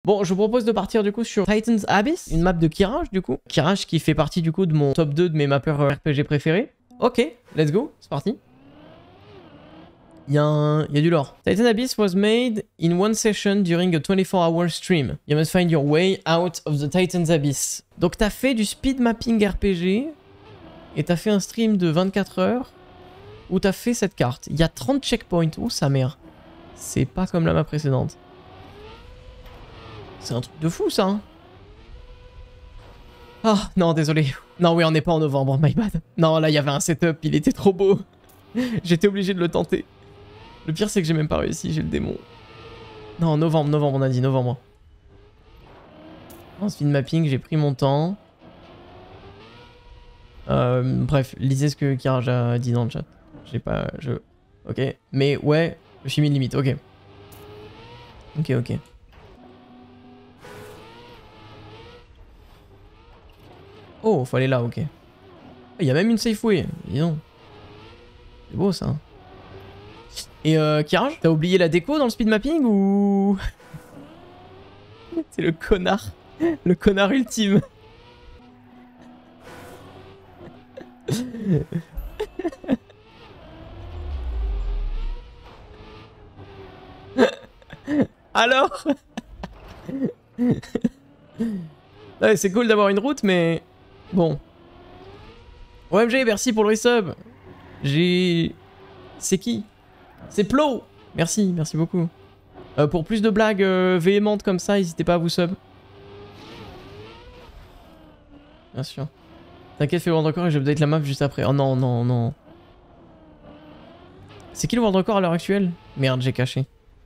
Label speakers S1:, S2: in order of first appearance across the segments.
S1: Bon, je vous propose de partir du coup sur Titan's Abyss, une map de Kirage du coup. Kirage qui fait partie du coup de mon top 2 de mes mappeurs RPG préférés. Ok, let's go, c'est parti. Il y a du lore. Titan Abyss was made in one session during a 24-hour stream. You must find your way out of the Titan's Abyss. Donc t'as fait du speed mapping RPG et t'as fait un stream de 24 heures où t'as fait cette carte. Il y a 30 checkpoints. Ouh, sa mère. C'est pas comme la map précédente. C'est un truc de fou, ça. Hein. Ah, non, désolé. Non, oui, on n'est pas en novembre, my bad. Non, là, il y avait un setup, il était trop beau. J'étais obligé de le tenter. Le pire, c'est que j'ai même pas réussi, j'ai le démon. Non, novembre, on a dit novembre. En speed mapping, j'ai pris mon temps. Bref, lisez ce que Kirage a dit dans le chat. J'ai pas... Ok. Mais ouais, je me suis mis une limite, ok. Ok. Oh, faut aller là, ok. Il y a même une safe way, dis donc. C'est beau ça. Et Kirage, t'as oublié la déco dans le speed mapping ou... C'est le connard. Le connard ultime. Alors ouais, c'est cool d'avoir une route, mais... Bon. OMG, merci pour le resub. C'est qui? C'est Plo. Merci beaucoup. Pour plus de blagues véhémentes comme ça, n'hésitez pas à vous sub. Bien sûr. T'inquiète, fais le world record et je update la map juste après. Oh non. C'est qui le world record à l'heure actuelle? Merde, j'ai caché.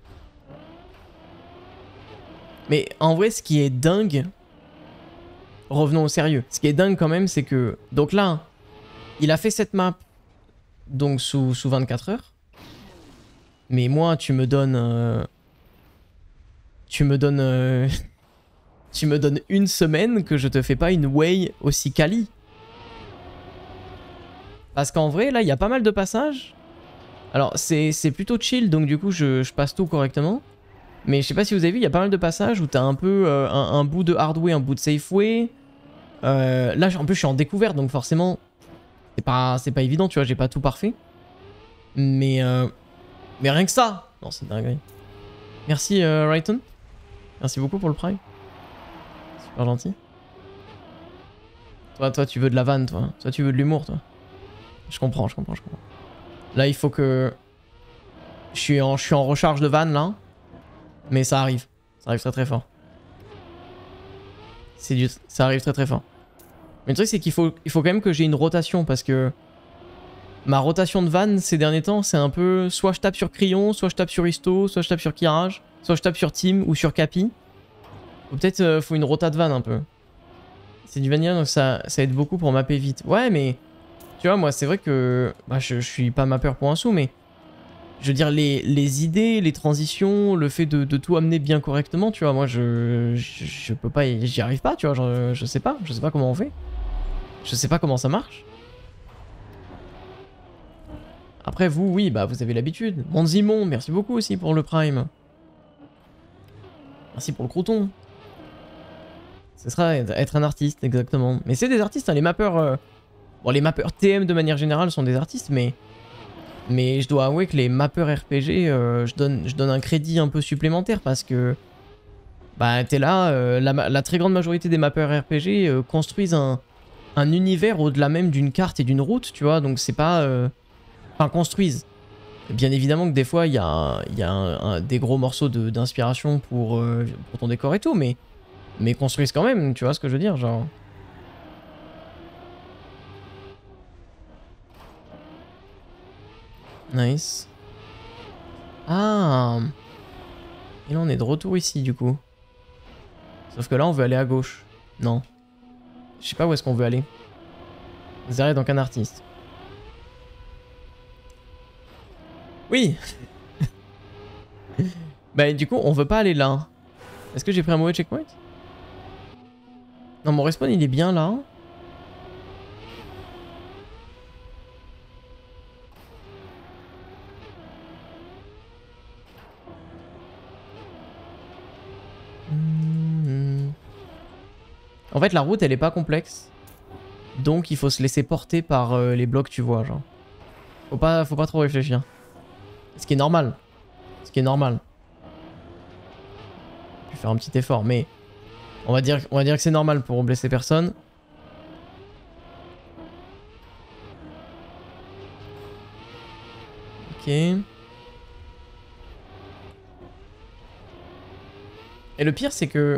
S1: Mais en vrai, ce qui est dingue... Revenons au sérieux. Ce qui est dingue quand même, c'est que... Donc là, il a fait cette map donc sous 24 heures. Mais moi, tu me donnes... Tu me donnes une semaine que je te fais pas une way aussi quali. Parce qu'en vrai, là, il y a pas mal de passages. Alors, c'est plutôt chill, donc du coup, je passe tout correctement. Mais je sais pas si vous avez vu, il y a pas mal de passages où t'as un peu un bout de hard way, un bout de safe way. Là, en plus, je suis en découverte, donc forcément, c'est pas évident, tu vois, j'ai pas tout parfait. Mais rien que ça. Non, c'est dingue. Merci, Rayton. Merci beaucoup pour le prime. Super gentil. Toi, tu veux de la vanne, toi. Toi, tu veux de l'humour, toi. Je comprends. Là, il faut que... Je suis en recharge de vanne, là. Mais ça arrive. Ça arrive très fort. Ça arrive très fort. Mais le truc, c'est qu'il faut quand même que j'ai une rotation, parce que... Ma rotation de vanne, ces derniers temps, c'est un peu... Soit je tape sur Cryon, soit je tape sur Histo, soit je tape sur Kirage, soit je tape sur Team ou sur Capi. Ou peut-être faut une rota de vanne, un peu. C'est du vanilla, donc ça aide beaucoup pour mapper vite. Ouais, mais... Tu vois, moi, c'est vrai que... Bah, je suis pas mappeur pour un sou, mais... Je veux dire, les idées, les transitions, le fait de tout amener bien correctement, tu vois, moi, je peux pas... J'y arrive pas, tu vois, je sais pas comment on fait. Je sais pas comment ça marche. Après, vous, oui, bah, vous avez l'habitude. Monzimon, merci beaucoup aussi pour le prime. Merci pour le crouton. Ce sera être un artiste, exactement. Mais c'est des artistes, hein, les mappeurs... Bon, les mappeurs TM de manière générale sont des artistes, mais je dois avouer que les mappeurs RPG, je donne un crédit un peu supplémentaire parce que bah t'es là, la très grande majorité des mappeurs RPG construisent un univers au-delà même d'une carte et d'une route, tu vois, donc c'est pas... Enfin, construisent. Bien évidemment que des fois, il y a des gros morceaux d'inspiration pour ton décor et tout, mais construisent quand même, tu vois ce que je veux dire, genre... Nice. Ah. Et là on est de retour ici du coup. Sauf que là on veut aller à gauche. Non. Je sais pas où est-ce qu'on veut aller. Zeré donc un artiste. Oui. Bah du coup on veut pas aller là. Est-ce que j'ai pris un mauvais checkpoint? Non, mon respawn il est bien là. En fait, la route, elle est pas complexe. Donc, il faut se laisser porter par les blocs, tu vois, genre. Faut pas trop réfléchir. Ce qui est normal. Ce qui est normal. Je vais faire un petit effort, mais... On va dire que c'est normal pour blesser personne. Ok. Et le pire, c'est que...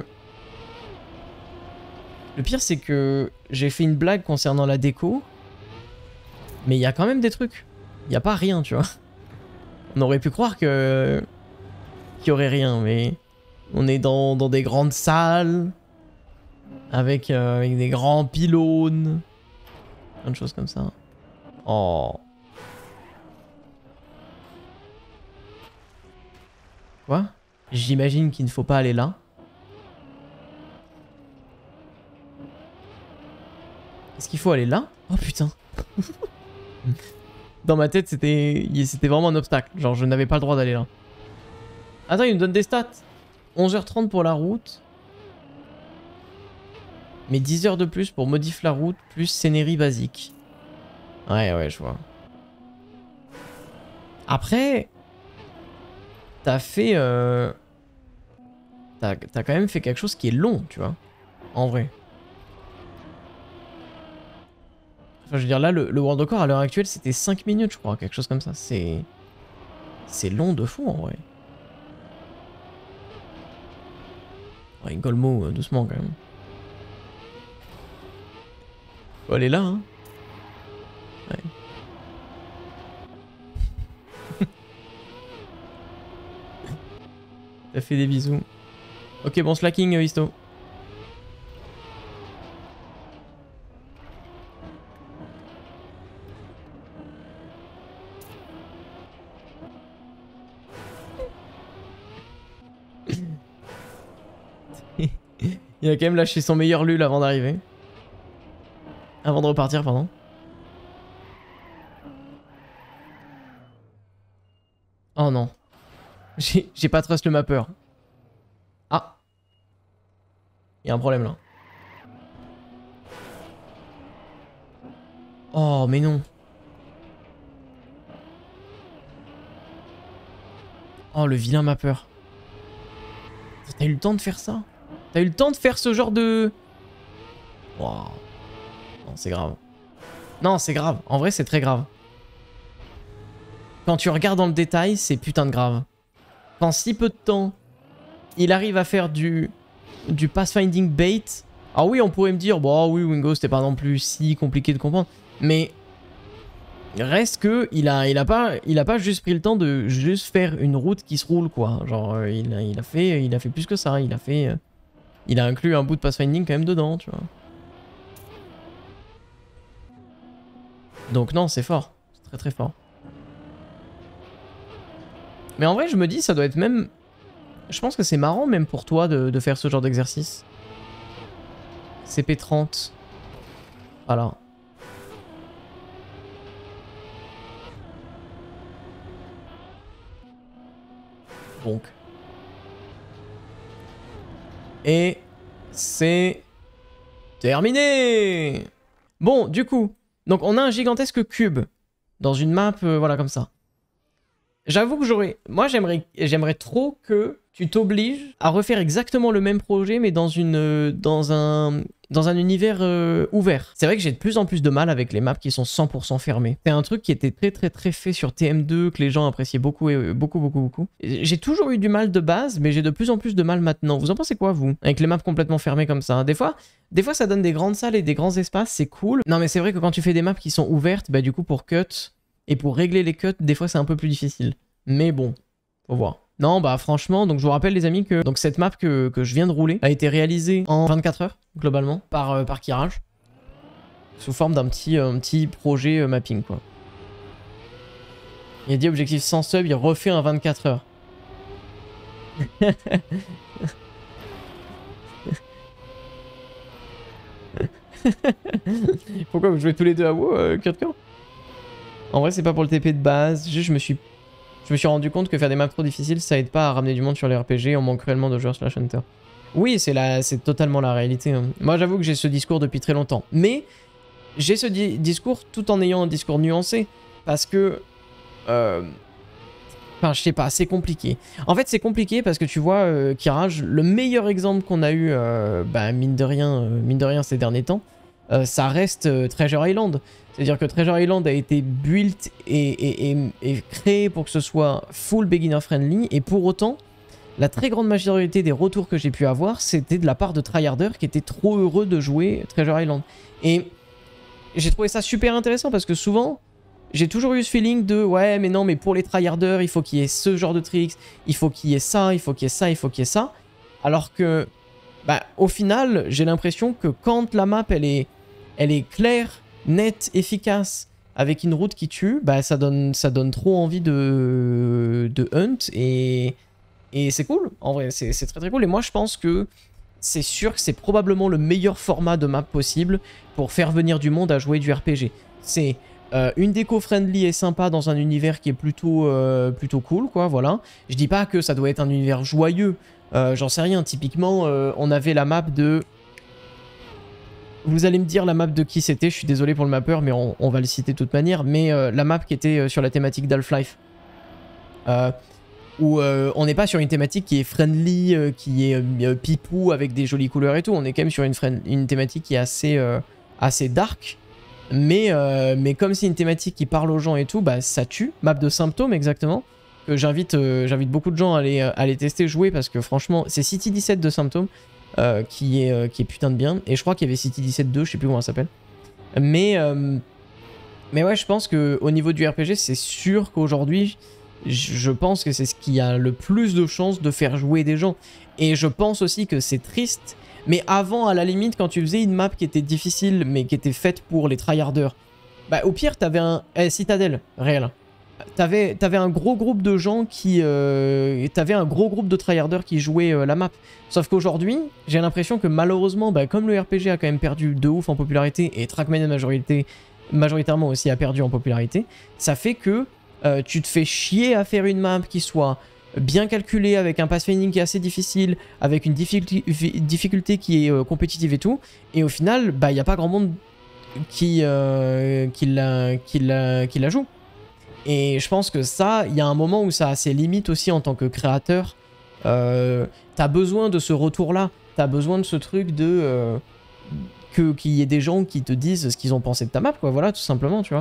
S1: j'ai fait une blague concernant la déco. Mais il y a quand même des trucs. Il n'y a pas rien, tu vois. On aurait pu croire que... qu'il y aurait rien, mais... On est dans des grandes salles. Avec des grands pylônes. Plein de choses comme ça. Oh. Quoi? J'imagine qu'il ne faut pas aller là. Est-ce qu'il faut aller là? Oh putain. Dans ma tête, c'était vraiment un obstacle. Genre, je n'avais pas le droit d'aller là. Attends, il nous donne des stats. 11h30 pour la route. Mais 10 heures de plus pour modifier la route, plus scénarii basique. Ouais, je vois. Après... T'as fait... T'as quand même fait quelque chose qui est long, tu vois. En vrai. Enfin, je veux dire, là, le World Record à l'heure actuelle, c'était 5 minutes, je crois. Quelque chose comme ça. C'est long de fou, en vrai. Ouais, Golmo, doucement, quand même. Faut aller là, hein. Ouais. T'as fait des bisous. Ok, bon slacking, Histo. Il a quand même lâché son meilleur lul avant d'arriver. Avant de repartir, pardon. Oh non. J'ai pas trust le mapper. Ah. Il y a un problème là. Oh mais non. Oh le vilain mapper. T'as eu le temps de faire ça? T'as eu le temps de faire ce genre de... Wow. Non, c'est grave. Non, c'est grave. En vrai, c'est très grave. Quand tu regardes dans le détail, c'est putain de grave. Qu'en si peu de temps, il arrive à faire du pathfinding bait. Ah oui, on pourrait me dire, bon oui, Wingo, c'était pas non plus si compliqué de comprendre. Mais reste que il a pas juste pris le temps de juste faire une route qui se roule, quoi. Genre, il a fait plus que ça. Il a inclus un bout de pathfinding quand même dedans, tu vois. Donc non, c'est fort. C'est très très fort. Mais en vrai, je me dis, ça doit être même... Je pense que c'est marrant même pour toi de faire ce genre d'exercice. CP30. Voilà. Donc. Et c'est terminé. Bon, du coup, donc on a un gigantesque cube dans une map, voilà, comme ça. J'avoue que moi, j'aimerais trop que tu t'obliges à refaire exactement le même projet, mais dans un univers ouvert. C'est vrai que j'ai de plus en plus de mal avec les maps qui sont 100% fermées. C'est un truc qui était très fait sur TM2, que les gens appréciaient beaucoup. J'ai toujours eu du mal de base, mais j'ai de plus en plus de mal maintenant. Vous en pensez quoi, vous? Avec les maps complètement fermées comme ça. Des fois, ça donne des grandes salles et des grands espaces, c'est cool. Non, mais c'est vrai que quand tu fais des maps qui sont ouvertes, bah du coup, pour cut... Et pour régler les cuts, des fois c'est un peu plus difficile. Mais bon, faut voir. Non, bah franchement, donc je vous rappelle les amis que donc cette map que je viens de rouler a été réalisée en 24 heures, globalement, par Kirage. Sous forme d'un petit projet mapping, quoi. Il a dit objectif 100 subs, il refait un 24 heures. Pourquoi vous jouez tous les deux à WoW, Kurtko? En vrai, c'est pas pour le TP de base. Juste, je me suis rendu compte que faire des maps trop difficiles, ça aide pas à ramener du monde sur les RPG. On manque cruellement de joueurs /hunter. Oui, c'est totalement la réalité. Hein. Moi, j'avoue que j'ai ce discours depuis très longtemps. Mais j'ai ce discours tout en ayant un discours nuancé. Parce que... Enfin, je sais pas, c'est compliqué. En fait, c'est compliqué parce que tu vois, Kirage, le meilleur exemple qu'on a eu, bah, mine de rien ces derniers temps, ça reste Treasure Island. C'est-à-dire que Treasure Island a été built et créé pour que ce soit full beginner friendly, et pour autant, la très grande majorité des retours que j'ai pu avoir, c'était de la part de tryharders qui étaient trop heureux de jouer Treasure Island. Et j'ai trouvé ça super intéressant parce que souvent, j'ai toujours eu ce feeling de ouais mais non mais pour les tryharders il faut qu'il y ait ce genre de tricks, il faut qu'il y ait ça, il faut qu'il y ait ça, il faut qu'il y ait ça. Alors que bah, au final j'ai l'impression que quand la map elle est claire, nette, efficace, avec une route qui tue, bah ça donne trop envie de hunt et c'est cool, en vrai c'est très très cool. Et moi je pense que c'est sûr que c'est probablement le meilleur format de map possible pour faire venir du monde à jouer du RPG. C'est une déco friendly et sympa dans un univers qui est plutôt cool, quoi, voilà. Je dis pas que ça doit être un univers joyeux, j'en sais rien. Typiquement, on avait la map de... Vous allez me dire la map de qui c'était, je suis désolé pour le mapper, mais on va le citer de toute manière. Mais la map qui était sur la thématique d'Half-Life. Où on n'est pas sur une thématique qui est friendly, qui est pipou avec des jolies couleurs et tout. On est quand même sur une thématique qui est assez dark. Mais comme c'est une thématique qui parle aux gens et tout, bah ça tue. Map de symptômes exactement. Que j'invite beaucoup de gens à aller tester, jouer, parce que franchement, c'est City 17 de symptômes qui est putain de bien. Et je crois qu'il y avait City 17 2, je sais plus comment ça s'appelle. Mais ouais, je pense qu'au niveau du RPG, c'est sûr qu'aujourd'hui, je pense que c'est ce qui a le plus de chances de faire jouer des gens. Et je pense aussi que c'est triste. Mais avant, à la limite, quand tu faisais une map qui était difficile, mais qui était faite pour les tryharders, bah au pire, t'avais un... Citadel, réel. T'avais un gros groupe de gens qui... T'avais un gros groupe de tryharders qui jouaient la map. Sauf qu'aujourd'hui, j'ai l'impression que malheureusement, bah, comme le RPG a quand même perdu de ouf en popularité, et Trackmania majoritairement aussi a perdu en popularité, ça fait que tu te fais chier à faire une map qui soit... bien calculé, avec un pathfinding qui est assez difficile, avec une difficulté qui est compétitive et tout, et au final, bah, il n'y a pas grand monde qui la joue. Et je pense que ça, il y a un moment où ça a ses limites aussi en tant que créateur. T'as besoin de ce retour-là, t'as besoin de ce truc de... qu'il y ait des gens qui te disent ce qu'ils ont pensé de ta map, quoi, voilà, tout simplement, tu vois.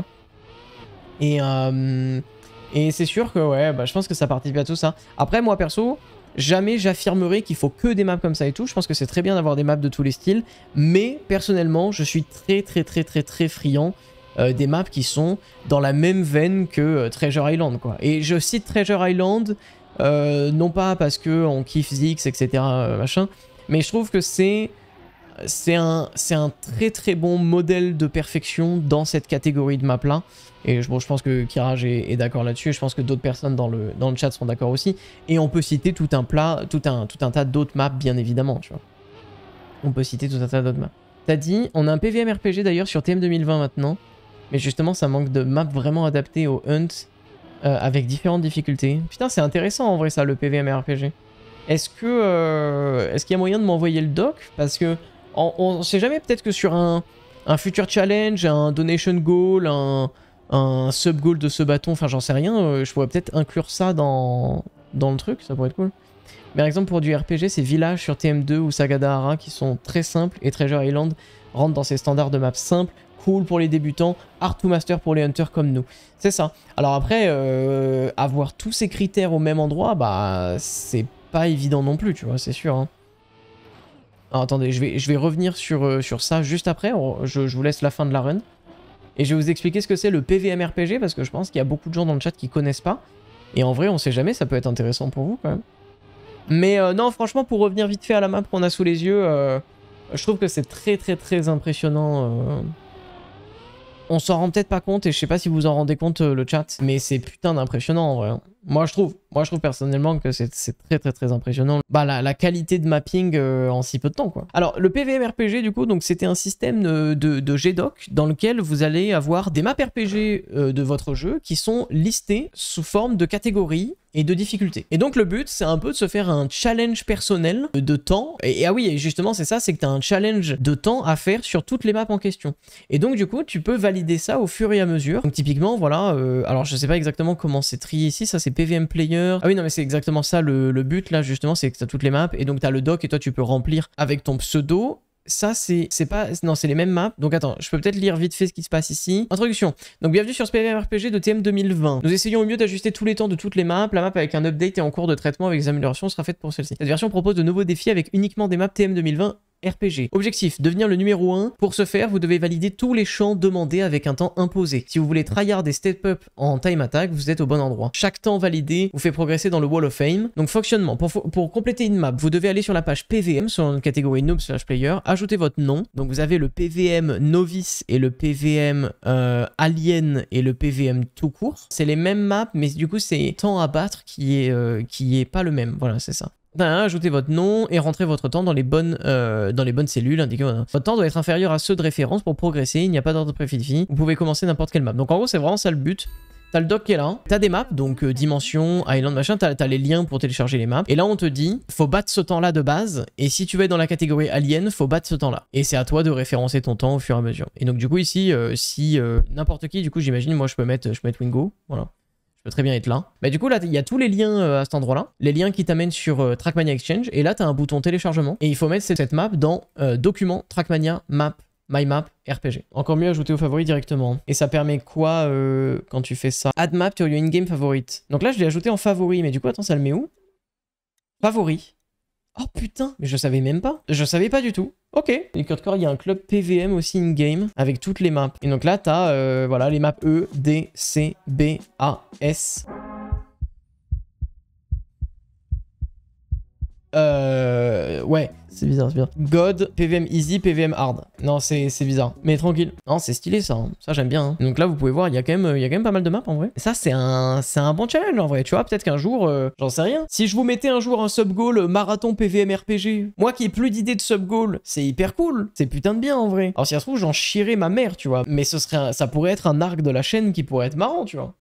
S1: Et c'est sûr que, ouais, bah, je pense que ça participe à tout ça. Après, moi, perso, jamais j'affirmerai qu'il faut que des maps comme ça et tout. Je pense que c'est très bien d'avoir des maps de tous les styles. Mais, personnellement, je suis très friand des maps qui sont dans la même veine que Treasure Island, quoi. Et je cite Treasure Island, non pas parce qu'on kiffe Zix, etc., machin, mais je trouve que c'est un très bon modèle de perfection dans cette catégorie de map-là. Et bon, je pense que Kirage est d'accord là-dessus, et je pense que d'autres personnes dans le chat seront d'accord aussi. Et on peut citer tout un tas d'autres maps, bien évidemment, tu vois. On peut citer tout un tas d'autres maps. T'as dit, on a un PVM RPG d'ailleurs sur TM 2020 maintenant, mais justement, ça manque de maps vraiment adaptées au hunt, avec différentes difficultés. Putain, c'est intéressant en vrai ça, le PVM RPG. Est-ce qu'il y a moyen de m'envoyer le doc? Parce que on sait jamais, peut-être que sur un future challenge, un donation goal, un sub goal de ce bâton, enfin j'en sais rien, je pourrais peut-être inclure ça dans le truc, ça pourrait être cool. Mais par exemple pour du RPG, c'est Village sur TM2 ou Sagadahara qui sont très simples, et Treasure Island rentre dans ces standards de maps simples, cool pour les débutants, hard to master pour les hunters comme nous. C'est ça. Alors après, avoir tous ces critères au même endroit, bah c'est pas évident non plus, tu vois, c'est sûr. Hein. Alors, attendez, je vais revenir sur ça juste après, je vous laisse la fin de la run. Et je vais vous expliquer ce que c'est le PVM RPG, parce que je pense qu'il y a beaucoup de gens dans le chat qui connaissent pas. Et en vrai, on sait jamais, ça peut être intéressant pour vous quand même. Mais non, franchement, pour revenir vite fait à la map qu'on a sous les yeux, je trouve que c'est très impressionnant. On s'en rend peut-être pas compte, et je sais pas si vous en rendez compte le chat, mais c'est putain d'impressionnant en vrai. Moi je trouve personnellement que c'est très impressionnant. Bah la qualité de mapping en si peu de temps, quoi. Alors le PVM RPG du coup, donc c'était un système de GDoc dans lequel vous allez avoir des maps RPG de votre jeu qui sont listées sous forme de catégories et de difficulté. Et donc le but, c'est un peu de se faire un challenge personnel de temps. Et ah oui, et justement, c'est ça, c'est que tu as un challenge de temps à faire sur toutes les maps en question. Et donc du coup, tu peux valider ça au fur et à mesure. Donc typiquement, voilà, alors je sais pas exactement comment c'est trié ici, ça c'est PVM Player. Ah oui, non mais c'est exactement ça le but là, justement, c'est que tu as toutes les maps, et donc tu as le doc, et toi tu peux remplir avec ton pseudo. Ça, c'est pas... Non, c'est les mêmes maps. Donc attends, je peux peut-être lire vite fait ce qui se passe ici. Introduction. Donc bienvenue sur ce PVM RPG de TM 2020. Nous essayons au mieux d'ajuster tous les temps de toutes les maps. La map avec un update est en cours de traitement avec des améliorations sera faite pour celle-ci. Cette version propose de nouveaux défis avec uniquement des maps TM 2020 RPG. Objectif, devenir le numéro 1. Pour ce faire, vous devez valider tous les champs demandés avec un temps imposé. Si vous voulez tryhard et step up en time attack, vous êtes au bon endroit. Chaque temps validé vous fait progresser dans le Wall of Fame. Donc fonctionnement, pour compléter une map, vous devez aller sur la page PVM, sur une catégorie noob/player, ajouter votre nom. Donc vous avez le PVM novice et le PVM alien et le PVM tout court. C'est les mêmes maps, mais du coup c'est temps à battre qui est pas le même. Voilà, c'est ça. Ajoutez votre nom et rentrez votre temps dans les bonnes cellules. Votre temps doit être inférieur à ceux de référence pour progresser. Il n'y a pas d'ordre prédéfini. Vous pouvez commencer n'importe quelle map. Donc en gros, c'est vraiment ça le but. T'as le doc qui est là. T'as des maps, donc dimension, island, machin. T'as les liens pour télécharger les maps. Et là, on te dit, faut battre ce temps-là de base. Et si tu veux être dans la catégorie alien, faut battre ce temps-là. Et c'est à toi de référencer ton temps au fur et à mesure. Et donc du coup ici, si n'importe qui, du coup j'imagine, moi je peux mettre Wingo. Voilà. Peut très bien être là. Mais du coup, là, il y a tous les liens à cet endroit-là. Les liens qui t'amènent sur Trackmania Exchange. Et là, tu as un bouton téléchargement. Et il faut mettre cette map dans Document, Trackmania, Map, My Map, RPG. Encore mieux, ajouter aux favoris directement. Et ça permet quoi quand tu fais ça? Add map to your in-game favorite. Donc là, je l'ai ajouté en favori. Mais du coup, attends, ça le met où? Favori. Oh putain, mais je savais même pas. Je savais pas du tout. Ok. Et Core, il y a un club PVM aussi in-game avec toutes les maps. Et donc là, t'as voilà, les maps E, D, C, B, A, S. Ouais, c'est bizarre, c'est bizarre. God, PVM easy, PVM hard. Non, c'est bizarre. Mais tranquille. Non, c'est stylé ça. Hein. Ça, j'aime bien. Hein. Donc là, vous pouvez voir, il y a quand même pas mal de maps en vrai. Et ça, c'est un bon challenge en vrai. Tu vois, peut-être qu'un jour, j'en sais rien. Si je vous mettais un jour un sub-goal marathon PVM RPG, moi qui ai plus d'idées de sub-goal, c'est hyper cool. C'est putain de bien en vrai. Alors, si ça se trouve, j'en chierais ma mère, tu vois. Mais ça pourrait être un arc de la chaîne qui pourrait être marrant, tu vois.